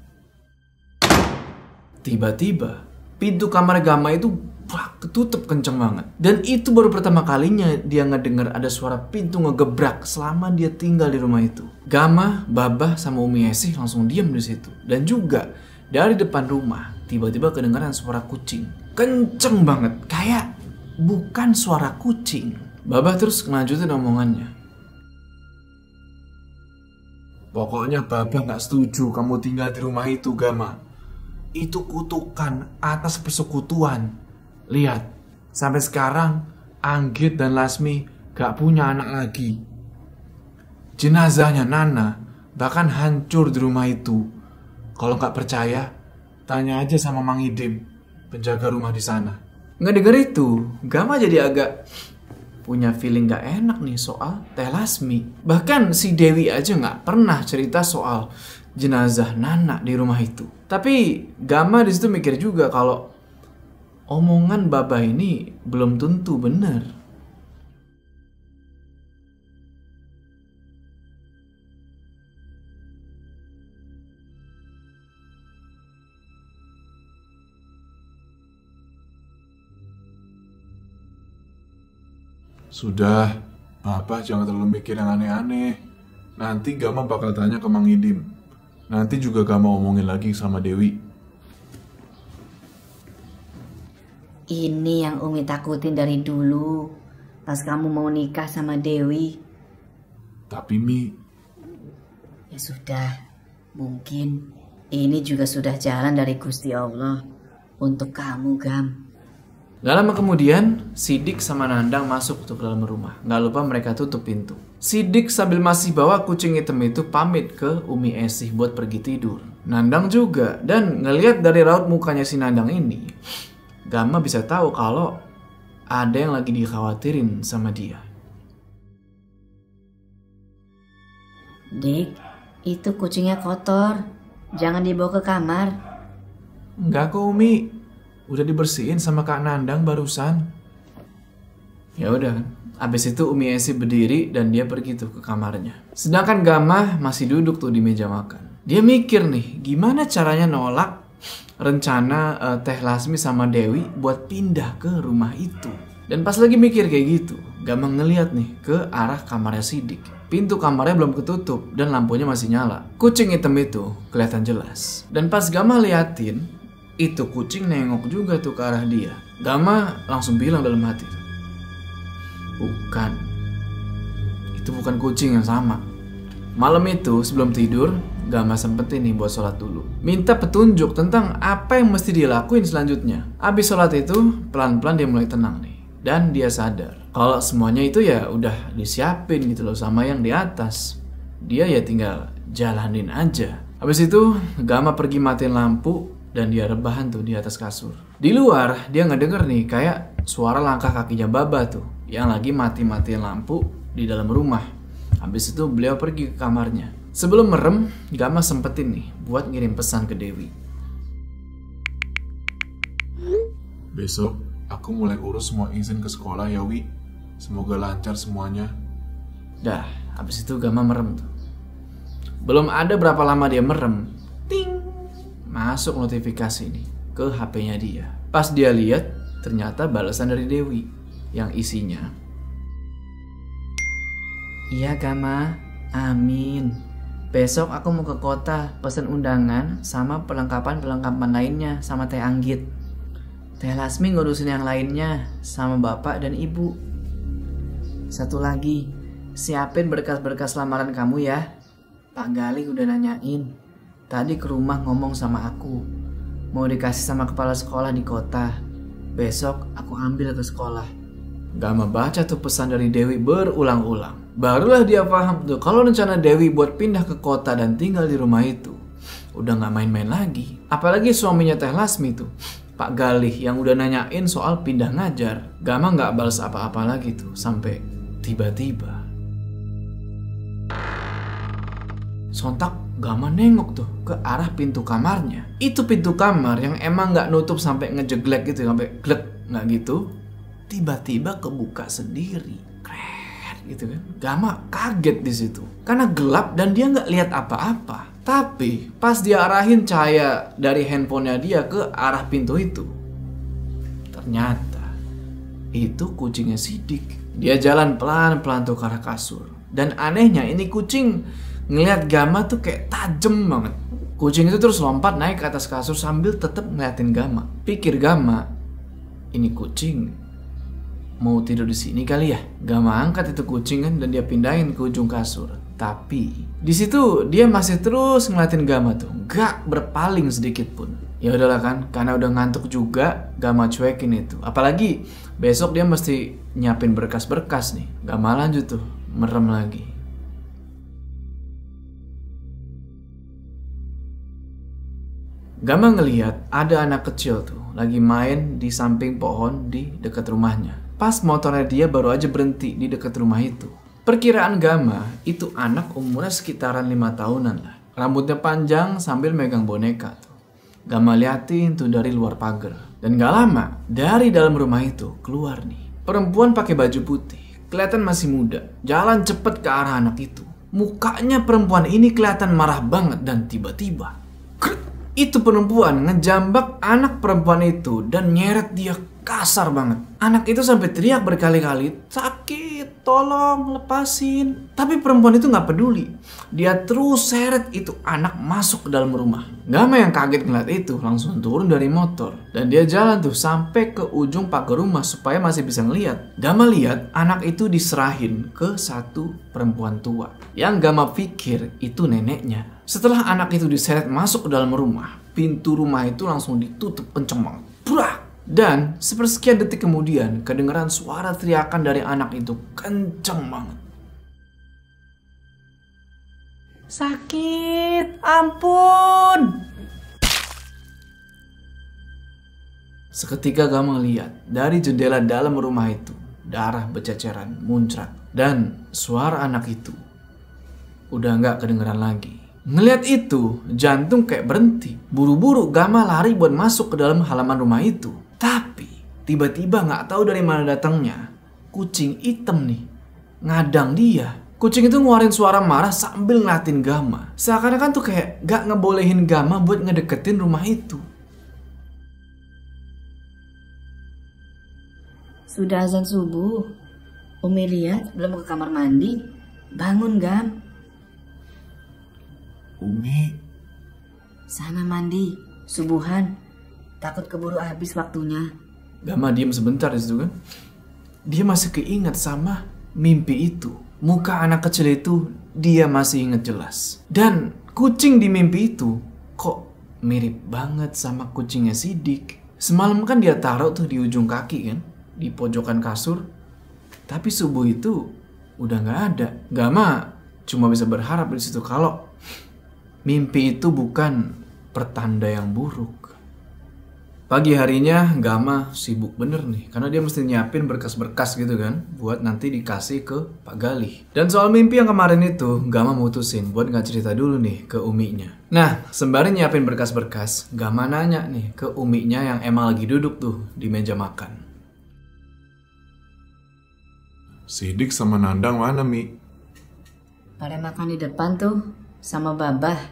Tiba-tiba pintu kamar Gama itu wah, ketutup kenceng banget. Dan itu baru pertama kalinya dia ngedenger ada suara pintu ngegebrak selama dia tinggal di rumah itu. Gama, Babah, sama Umi Esih langsung diam di situ. Dan juga dari depan rumah tiba-tiba kedengaran suara kucing. Kenceng banget, kayak bukan suara kucing. Babah terus ngelanjutin omongannya. Pokoknya Babah gak setuju kamu tinggal di rumah itu, Gama. Itu kutukan atas persekutuan. Lihat, sampai sekarang Anggit dan Lasmi gak punya anak lagi. Jenazahnya Nana bahkan hancur di rumah itu. Kalau gak percaya, tanya aja sama Mang Idim, penjaga rumah di sana. Ngedenger itu, Gama jadi agak punya feeling gak enak nih soal Teh Lasmi. Bahkan si Dewi aja gak pernah cerita soal jenazah Nana di rumah itu. Tapi Gama di situ mikir juga kalau omongan Babah ini belum tentu benar. Sudah, Bapak jangan terlalu mikir yang aneh-aneh. Nanti Gama bakal tanya ke Mang Idim. Nanti juga Gama omongin lagi sama Dewi. Ini yang Umi takutin dari dulu. Pas kamu mau nikah sama Dewi. Tapi Mi... Ya sudah. Mungkin ini juga sudah jalan dari Gusti Allah. Untuk kamu, Gam. Gak lama kemudian, Sidik sama Nandang masuk ke dalam rumah. Gak lupa mereka tutup pintu. Sidik sambil masih bawa kucing hitam itu pamit ke Umi Esih buat pergi tidur. Nandang juga. Dan ngelihat dari raut mukanya si Nandang ini, Gama bisa tahu kalau ada yang lagi dikhawatirin sama dia. Dik, itu kucingnya kotor. Jangan dibawa ke kamar. Enggak kok Umi. Udah dibersihin sama Kak Nandang barusan. Ya udah, abis itu Umi Esi berdiri dan dia pergi tuh ke kamarnya. Sedangkan Gama masih duduk tuh di meja makan. Dia mikir nih, gimana caranya nolak rencana uh, Teh Lasmi sama Dewi buat pindah ke rumah itu. Dan pas lagi mikir kayak gitu, Gama ngeliat nih ke arah kamarnya Sidik. Pintu kamarnya belum ketutup dan lampunya masih nyala. Kucing hitam itu kelihatan jelas. Dan pas Gama liatin, itu kucing nengok juga tuh ke arah dia. Gama langsung bilang dalam hati, bukan. Itu bukan kucing yang sama. Malam itu sebelum tidur, Gama sempetin nih buat sholat dulu. Minta petunjuk tentang apa yang mesti dia lakuin selanjutnya. Abis sholat itu, pelan-pelan dia mulai tenang nih. Dan dia sadar kalau semuanya itu ya udah disiapin gitu loh sama yang di atas. Dia ya tinggal jalanin aja. Abis itu, Gama pergi matiin lampu dan dia rebahan tuh di atas kasur. Di luar dia ngedenger nih kayak suara langkah kakinya Baba tuh yang lagi mati-matiin lampu di dalam rumah. Habis itu beliau pergi ke kamarnya. Sebelum merem, Gama sempetin nih buat ngirim pesan ke Dewi. Besok aku mulai urus semua izin ke sekolah ya Wi. Semoga lancar semuanya. Dah, habis itu Gama merem tuh. Belum ada berapa lama dia merem, ting, masuk notifikasi nih ke H P-nya dia. Pas dia lihat, ternyata balasan dari Dewi yang isinya, Iya Gama, amin. Besok aku mau ke kota pesan undangan sama perlengkapan-perlengkapan lainnya sama Teh Anggit. Teh Lasmi ngurusin yang lainnya sama bapak dan ibu. Satu lagi, siapin berkas-berkas lamaran kamu ya. Pak Galih udah nanyain. Tadi ke rumah ngomong sama aku. Mau dikasih sama kepala sekolah di kota. Besok aku ambil ke sekolah. Gama baca tuh pesan dari Dewi berulang-ulang. Barulah dia paham tuh kalau rencana Dewi buat pindah ke kota dan tinggal di rumah itu udah gak main-main lagi. Apalagi suaminya Teh Lasmi tuh, Pak Galih, yang udah nanyain soal pindah ngajar. Gama gak balas apa-apa lagi tuh sampai tiba-tiba Sontak Gama nengok tuh ke arah pintu kamarnya. Itu pintu kamar yang emang nggak nutup sampai ngejeglek gitu, sampai glek nggak gitu. Tiba-tiba kebuka sendiri, keren gitu kan. Gama kaget di situ karena gelap dan dia nggak lihat apa-apa. Tapi pas dia arahin cahaya dari handphonenya dia ke arah pintu itu, ternyata itu kucingnya Sidik. Dia jalan pelan-pelan tuh ke arah kasur. Dan anehnya ini kucing ngeliat Gama tuh kayak tajem banget. Kucing itu terus lompat naik ke atas kasur sambil tetap ngeliatin Gama. Pikir Gama, ini kucing mau tidur di sini kali ya. Gama angkat itu kucing kan dan dia pindahin ke ujung kasur. Tapi di situ dia masih terus ngeliatin Gama tuh, gak berpaling sedikit pun. Ya udahlah kan, karena udah ngantuk juga, Gama cuekin itu. Apalagi besok dia mesti nyiapin berkas-berkas nih. Gama lanjut tuh merem lagi. Gama ngelihat ada anak kecil tuh lagi main di samping pohon di dekat rumahnya. Pas motornya dia baru aja berhenti di dekat rumah itu. Perkiraan Gama itu anak umurnya sekitaran lima tahunan lah. Rambutnya panjang sambil megang boneka tuh. Gama liatin tuh dari luar pagar. Dan gak lama dari dalam rumah itu keluar nih perempuan pakai baju putih. Kelihatan masih muda. Jalan cepet ke arah anak itu. Mukanya perempuan ini kelihatan marah banget dan tiba-tiba itu perempuan ngejambak anak perempuan itu dan nyeret dia kasar banget. Anak itu sampai teriak berkali-kali, sakit, tolong lepasin. Tapi perempuan itu nggak peduli. Dia terus seret itu anak masuk ke dalam rumah. Gama yang kaget ngeliat itu langsung turun dari motor. Dan dia jalan tuh sampai ke ujung pagar rumah supaya masih bisa ngeliat. Gama lihat anak itu diserahin ke satu perempuan tua. Yang Gama pikir itu neneknya. Setelah anak itu diseret masuk ke dalam rumah, pintu rumah itu langsung ditutup kenceng banget. Brak! Dan sepersekian detik kemudian kedengeran suara teriakan dari anak itu kenceng banget. Sakit, ampun. Seketika Gama lihat dari jendela dalam rumah itu darah berceceran muncrat dan suara anak itu udah nggak kedengeran lagi. Ngeliat itu, jantung kayak berhenti. Buru-buru Gama lari buat masuk ke dalam halaman rumah itu. Tapi tiba-tiba nggak tahu dari mana datangnya kucing hitam nih ngadang dia. Kucing itu ngeluarin suara marah sambil ngeliatin Gama. Seakan-akan tuh kayak nggak ngebolehin Gama buat ngedeketin rumah itu. Sudah azan subuh. Umi lihat belum ke kamar mandi. Bangun, Gam. Umi, Sana mandi, subuhan. Takut keburu habis waktunya. Gama diem sebentar di situ kan. Dia masih keinget sama mimpi itu. Muka anak kecil itu dia masih inget jelas. Dan kucing di mimpi itu kok mirip banget sama kucingnya Sidik. Semalam kan dia taruh tuh di ujung kaki kan, di pojokan kasur. Tapi subuh itu udah nggak ada. Gama cuma bisa berharap di situ kalau mimpi itu bukan pertanda yang buruk. Pagi harinya Gama sibuk bener nih, karena dia mesti nyiapin berkas-berkas gitu kan, buat nanti dikasih ke Pak Galih. Dan soal mimpi yang kemarin itu, Gama mutusin buat nggak cerita dulu nih ke uminya. Nah, sembari nyiapin berkas-berkas, Gama nanya nih ke uminya yang emang lagi duduk tuh di meja makan. Sidik sama Nandang mana, Mi? Pada makan di depan tuh sama Babah.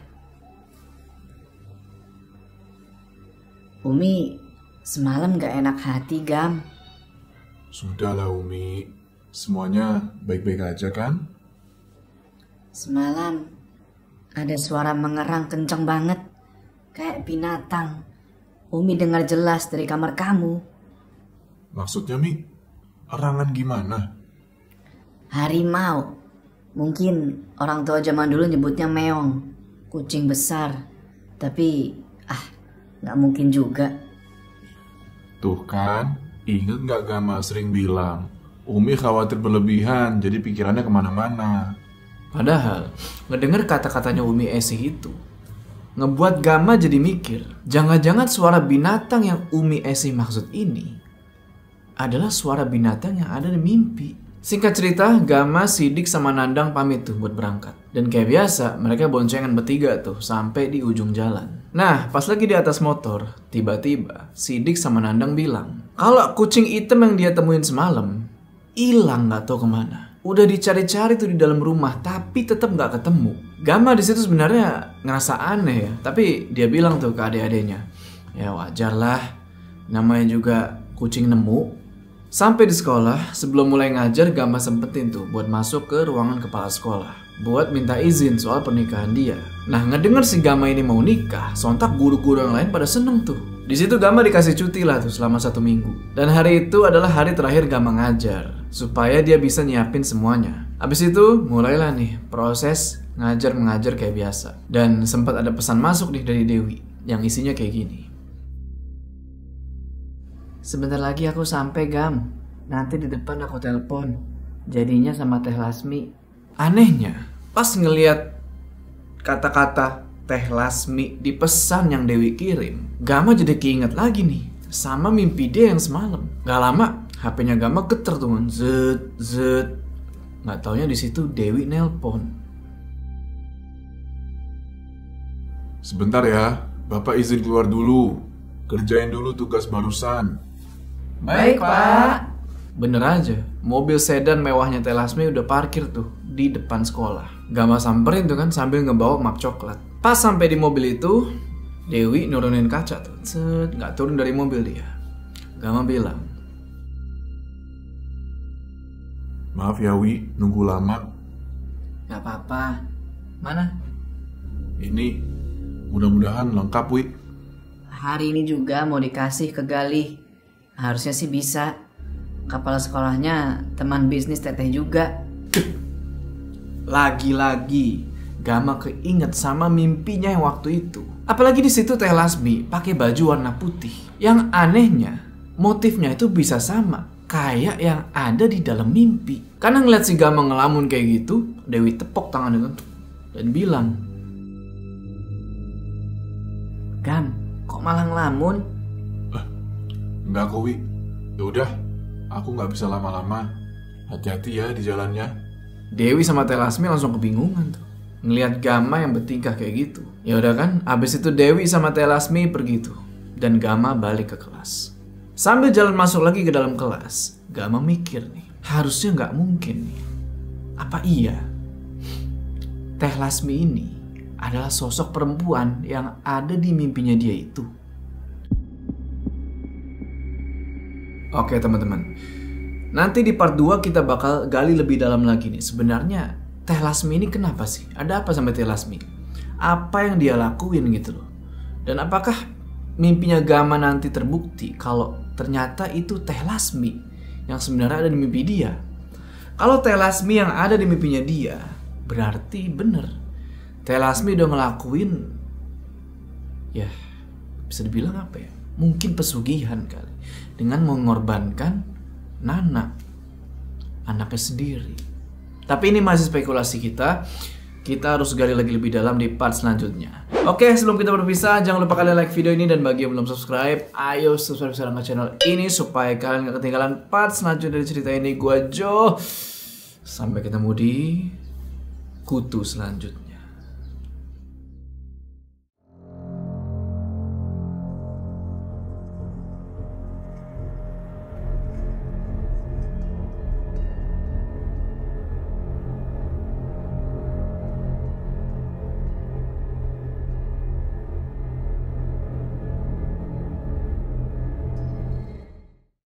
Umi semalam gak enak hati, Gam. Sudahlah, Umi. Semuanya baik-baik aja kan? Semalam ada suara mengerang kenceng banget, kayak binatang. Umi dengar jelas dari kamar kamu. Maksudnya, Mi? Erangan gimana? Harimau. Mungkin orang tua zaman dulu nyebutnya meong, kucing besar. Tapi ah, gak mungkin juga. Tuh kan, inget gak Gama sering bilang, Umi khawatir berlebihan, jadi pikirannya kemana-mana. Padahal ngedenger kata-katanya Umi Esih itu ngebuat Gama jadi mikir, jangan-jangan suara binatang yang Umi Esih maksud ini adalah suara binatang yang ada di mimpi. Singkat cerita, Gama, Sidik, sama Nandang pamit tuh buat berangkat. Dan kayak biasa, mereka boncengan bertiga tuh sampai di ujung jalan. Nah, pas lagi di atas motor, tiba-tiba si Dik sama Nandang bilang, kalau kucing hitam yang dia temuin semalam hilang nggak tahu kemana. Udah dicari-cari tuh di dalam rumah, tapi tetap nggak ketemu. Gama di situ sebenarnya ngerasa aneh ya, tapi dia bilang tuh ke adik-adiknya, ya wajar lah, namanya juga kucing nemu. Sampai di sekolah, sebelum mulai ngajar, Gama sempetin tuh buat masuk ke ruangan kepala sekolah buat minta izin soal pernikahan dia. Nah, ngedenger si Gama ini mau nikah, sontak guru-guru yang lain pada seneng tuh. Di situ Gama dikasih cuti lah tuh selama satu minggu. Dan hari itu adalah hari terakhir Gama ngajar, supaya dia bisa nyiapin semuanya. Abis itu mulailah nih proses ngajar-mengajar kayak biasa. Dan sempat ada pesan masuk nih dari Dewi yang isinya kayak gini. Sebentar lagi aku sampai, Gam. Nanti di depan aku telepon. Jadinya sama Teh Lasmi. Anehnya, pas ngeliat kata-kata Teh Lasmi di pesan yang Dewi kirim, Gama jadi keinget lagi nih sama mimpi dia yang semalam. Gak lama, H P-nya Gama geter tuh, zet zet. Gak taunya di situ Dewi nelpon. Sebentar ya, Bapak izin keluar dulu. Kerjain dulu tugas barusan. Baik, Pak. Bener aja, mobil sedan mewahnya Teh Lasmi udah parkir tuh di depan sekolah. Gama samperin tuh kan sambil ngebawa map coklat. Pas sampai di mobil itu, Dewi nurunin kaca tuh. Set, nggak turun dari mobil dia. Gama bilang, Maaf ya Wi, nunggu lama. Gak apa-apa. Mana? Ini mudah-mudahan lengkap Wi. Hari ini juga mau dikasih ke Galih. Harusnya sih bisa. Kepala sekolahnya teman bisnis Teteh juga. lagi-lagi Gama keinget sama mimpinya yang waktu itu. Apalagi di situ Teh Lasmi pakai baju warna putih. Yang anehnya, motifnya itu bisa sama kayak yang ada di dalam mimpi. Karena ngeliat si Gama ngelamun kayak gitu, Dewi tepok tangan itu dan bilang, Gam, kok malah ngelamun? Enggak kok Wi. Yaudah, aku nggak bisa lama-lama. Hati-hati ya di jalannya. Dewi sama Teh Lasmi langsung kebingungan tuh ngelihat Gama yang bertingkah kayak gitu. Ya udah kan, abis itu Dewi sama Teh Lasmi pergi tuh dan Gama balik ke kelas. Sambil jalan masuk lagi ke dalam kelas, Gama mikir nih, harusnya nggak mungkin nih. Apa iya Teh Lasmi ini adalah sosok perempuan yang ada di mimpinya dia itu? Oke teman-teman, nanti di part dua kita bakal gali lebih dalam lagi nih. Sebenarnya Teh Lasmi ini kenapa sih? Ada apa sama Teh Lasmi? Apa yang dia lakuin gitu loh? Dan apakah mimpinya Gama nanti terbukti kalau ternyata itu Teh Lasmi yang sebenarnya ada di mimpi dia? Kalau Teh Lasmi yang ada di mimpinya dia, berarti bener Teh Lasmi udah ngelakuin, ya bisa dibilang apa ya? Mungkin pesugihan kali, dengan mengorbankan Nana, anaknya sendiri. Tapi ini masih spekulasi kita. Kita harus gali lagi lebih dalam di part selanjutnya. Oke, sebelum kita berpisah, jangan lupa kalian like video ini, dan bagi yang belum subscribe, ayo subscribe sekarang ke channel ini supaya kalian gak ketinggalan part selanjutnya dari cerita ini. Gua Jo. Sampai ketemu di kutu selanjutnya.